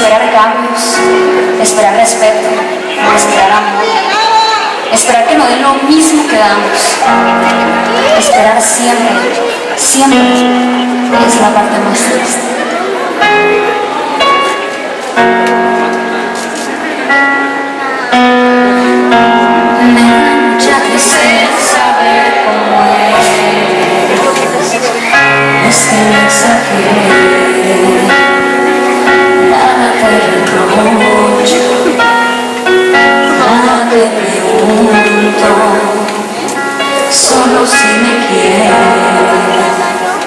esperar cambios, esperar respeto, esperar amor, esperar que nos den lo mismo que damos, esperar siempre, siempre es la parte más triste. Me da mucha tristeza ver cómo es que me exageré, nada te reprocho, nada te pregunto, solo si me quieres.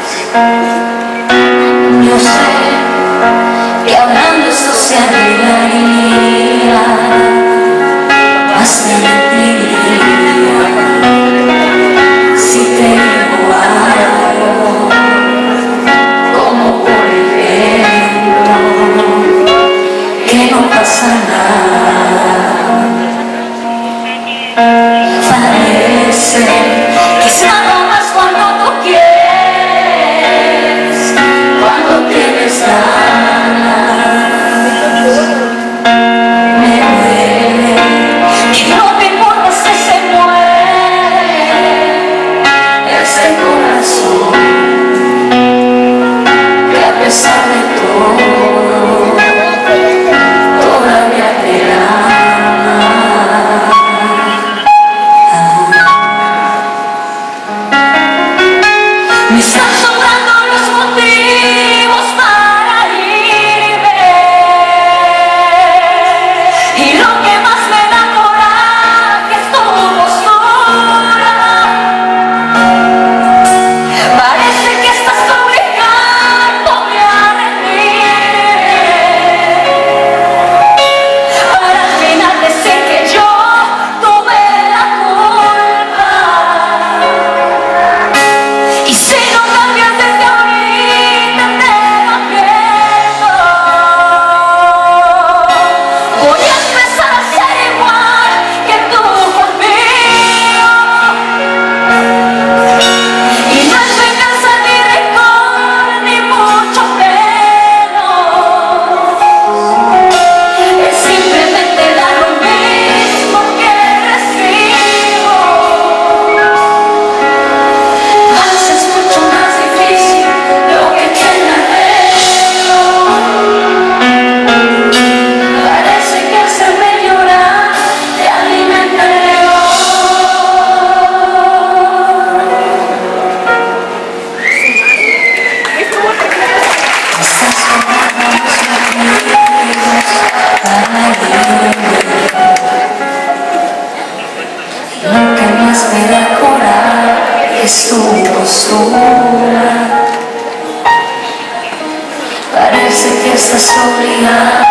Yo sé que hablando esto se arreglaría, más te mentiría si te digo algo, como por ejemplo que no pasa nada. Parece que es nada más cuando tú quieres, cuando tienes ganas. Me duele que no me importa si se muere ese corazón, que a pesar de todo todavía te ama. Me están sobrando los motivos para irme, y lo que más me da coraje es tu postura. Parece que estás obligándome a rendirme, para al final decir que yo tuve la culpa. Y si no cambias desde ahorita te lo advierto, voy a empezar a ser igual que tú conmigo. Y no es venganza ni rencor, ni mucho menos, es simplemente dar lo mismo que recibo. Haces mucho más difícil lo que tiene arreglo. Parece que hacerme llorar te alimenta el león. Estás sobrando los motivos para irme. Lo que más me da coraje es tu postura. Parece que estás obligada